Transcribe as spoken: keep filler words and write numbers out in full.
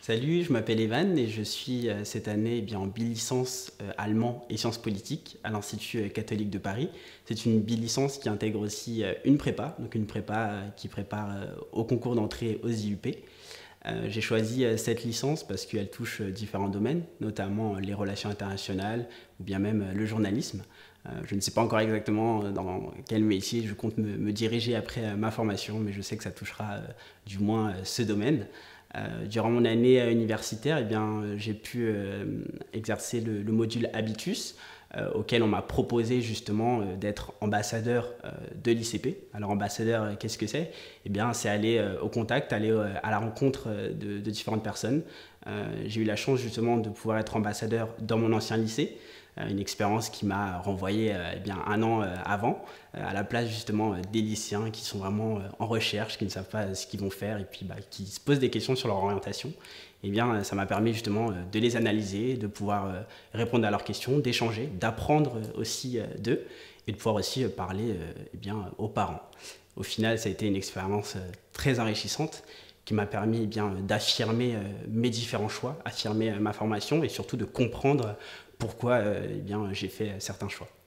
Salut, je m'appelle Evan et je suis euh, cette année eh bien, en bi-licence euh, allemand et sciences politiques à l'Institut euh, catholique de Paris. C'est une bi-licence qui intègre aussi euh, une prépa, donc une prépa euh, qui prépare euh, au concours d'entrée aux I U P. Euh, j'ai choisi euh, cette licence parce qu'elle touche euh, différents domaines, notamment euh, les relations internationales ou bien même euh, le journalisme. Euh, je ne sais pas encore exactement euh, dans quel métier je compte me, me diriger après euh, ma formation, mais je sais que ça touchera euh, du moins euh, ce domaine. Euh, durant mon année euh, universitaire, eh bien, euh, j'ai pu euh, exercer le, le module Habitus, euh, auquel on m'a proposé justement euh, d'être ambassadeur euh, de l'I C P. Alors ambassadeur, euh, qu'est-ce que c'est? Eh bien, c'est aller euh, au contact, aller euh, à la rencontre euh, de, de différentes personnes. Euh, j'ai eu la chance justement de pouvoir être ambassadeur dans mon ancien lycée, euh, une expérience qui m'a renvoyé euh, eh bien, un an euh, avant, euh, à la place justement euh, des lycéens qui sont vraiment euh, en recherche, qui ne savent pas ce qu'ils vont faire et puis bah, qui se posent des questions sur leur orientation. Eh bien, ça m'a permis justement euh, de les analyser, de pouvoir euh, répondre à leurs questions, d'échanger, d'apprendre euh, aussi euh, d'eux et de pouvoir aussi euh, parler euh, eh bien, aux parents. Au final, ça a été une expérience euh, très enrichissante qui m'a permis eh bien, d'affirmer euh, mes différents choix, affirmer euh, ma formation et surtout de comprendre pourquoi euh, eh bien, j'ai fait certains choix.